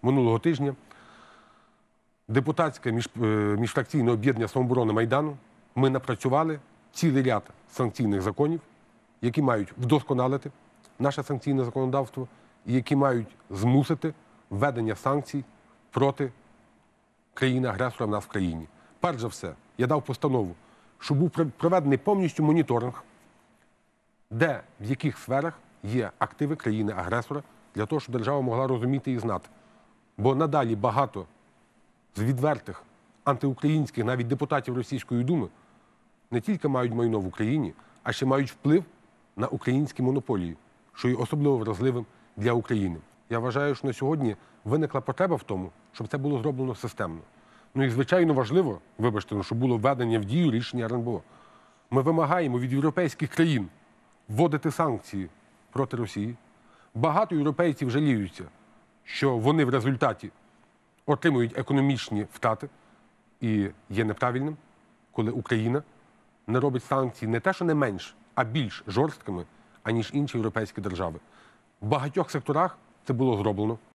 минулого тижня депутатське міжфракційне об'єднання «Самооборона Майдану» ми напрацювали цілий ряд санкційних законів, які мають вдосконалити наше санкційне законодавство і які мають змусити введення санкцій проти країни-агресора в нас в країні. Перш за все, я дав постанову, щоб був проведений повністю моніторинг, де, в яких сферах є активи країни-агресора, для того, щоб держава могла розуміти і знати. Бо надалі багато з відвертих антиукраїнських, навіть депутатів Російської Думи, не тільки мають майно в Україні, а ще мають вплив на українські монополії, що є особливо вразливим для України. Я вважаю, що на сьогодні виникла потреба в тому, щоб це було зроблено системно. Ну і, звичайно, важливо, вибачте, щоб було введення в дію рішення РНБО. Ми вимагаємо від європейських країн вводити санкції проти Росії. Багато європейців жаліються, що вони в результаті отримують економічні втрати. І є неправильним, коли Україна не робить санкції не те, що не менш, а більш жорсткими, аніж інші європейські держави. В багатьох секторах це було зроблено.